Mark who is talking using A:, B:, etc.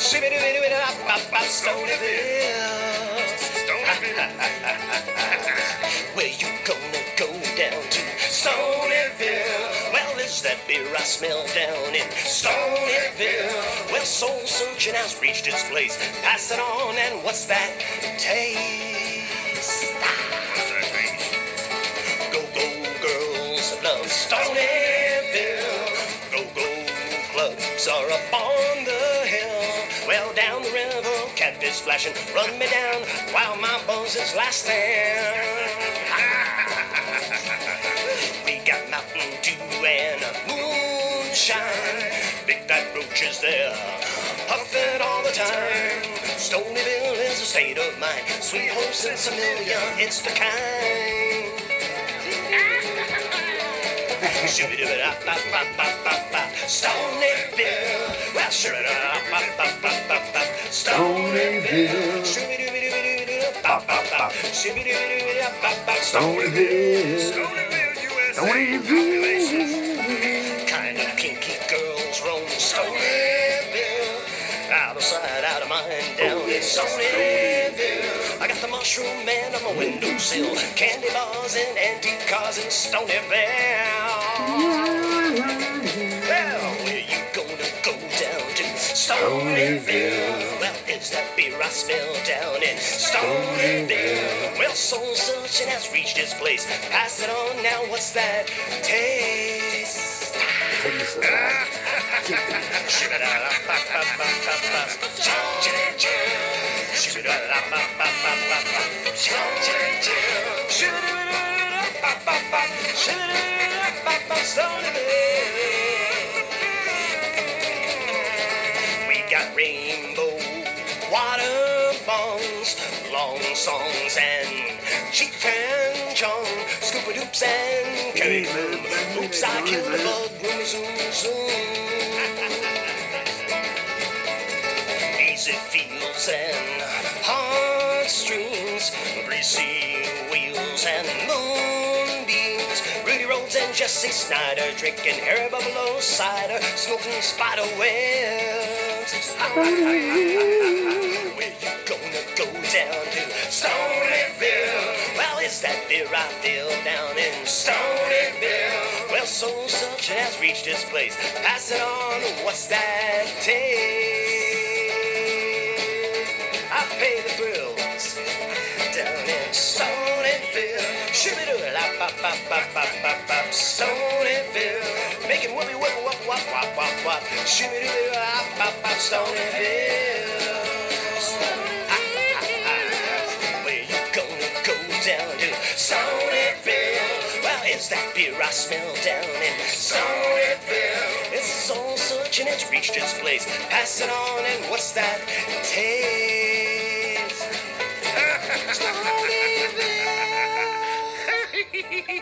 A: Stoneyville. Where you gonna go down to Stoneyville? Well, is that beer I smell down in Stoneyville? Well, soul searching has reached its place. Pass it on, and what's that taste? Go-go girls love Stoneyville. Go-go clubs are up on the hill. Well, down the river, catfish flashing, run me down while my buzz is lasting. We got Mountain Dew and moonshine. Big fat roaches there, puffing all the time. Stoneyville is a state of mind. Sweet hopes and familiar, it's the kind. Stoneyville, well, Stoneyville, Stoneyville, kind of kinky girls roam Stoneyville, out of sight, out of mind, down in Stoneyville. I got the mushroom man on my windowsill, candy bars and antique cars in Stoneyville. Well, where you gonna go down to Stoneyville? Well, is that beer I smell down in Stoneyville? Well, soul searching has reached its place. Pass it on now, what's that taste? We got rainbow water bombs, long songs and Cheech and Chong, Scoopa Doops and Cable. Oops, I killed a bug, boom, zoom, zoom. Easy fields and heartstrings, greasy wheels and moonbeams, Rudy Rhodes and Jesse Snyder, drinking Harry Buffalo cider, smoking spider webs. Where you gonna go down to Stoneyville? Well, is that beer I feel down in Stoneyville? Well, soul searching has reached its place. Pass it on, what's that taste? I pay the thrills down in Stoneyville. Shoo-be-doo-la-pop-pop-pop-pop-pop, Stoneyville. Making whoopie whoop whoop whoop whoop whoop whoop. Shoo-be-doo-la-pop-pop, Stoneyville. Where you gonna go down to Stoneyville? Well, it's that beer I smell down in Stoneyville. It's soul searching, it's reached its place. Pass it on, and what's that taste? Stoneyville.